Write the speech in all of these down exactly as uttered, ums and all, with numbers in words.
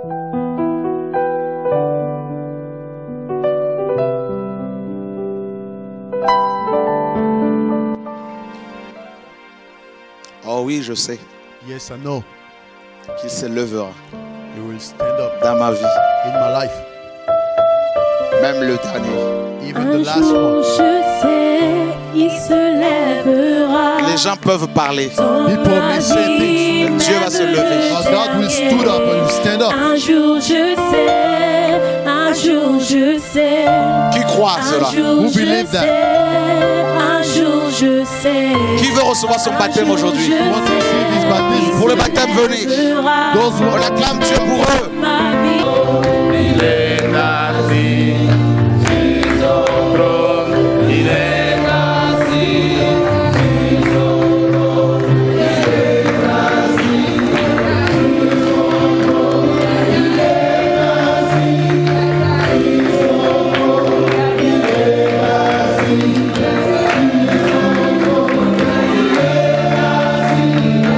Oh oui, je sais Yes, I know. qu'il se lèvera You will stand up dans ma vie, in my life. même le dernier. Even Un the last jour, one. je sais, il se lèvera. Les gens peuvent parler. People may say things. Dieu va se lever. But God will stood up and will stand up. Un jour, je sais, un jour, je sais. Qui croit à Un cela? jour, Who je believe that? sais, un jour, je sais. Qui veut recevoir son baptême aujourd'hui? You want to receive his baptism? Pour le baptême, venez. Those who On acclame Dieu pour eux. Ma vie. Il est assis sur son trône, il est assis sur son trône, il est assis sur son trône, il est assis sur son trône, il est assis sur son trône, il est assis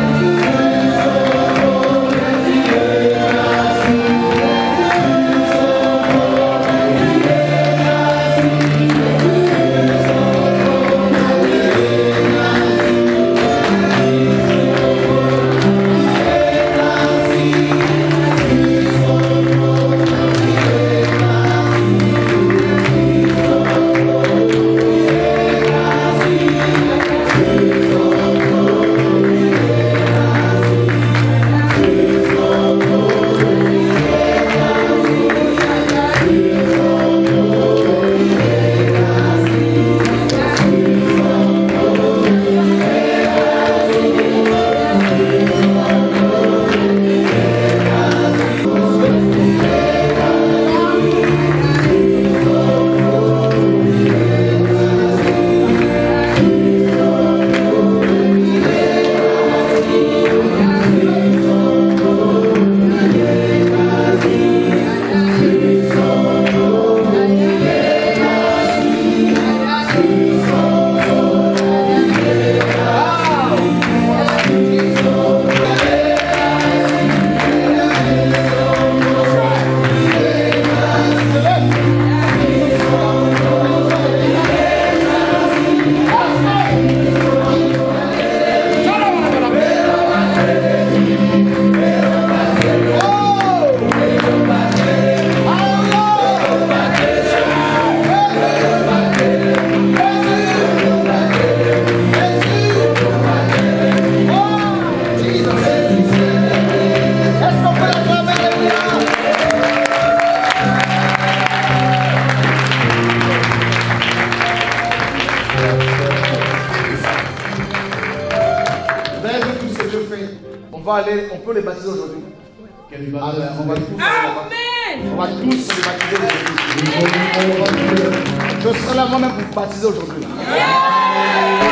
On va aller, on peut les baptiser aujourd'hui. Amen. On va tous, Amen. On va tous les baptiser aujourd'hui. Je serai là moi-même pour vous baptiser aujourd'hui. Yeah.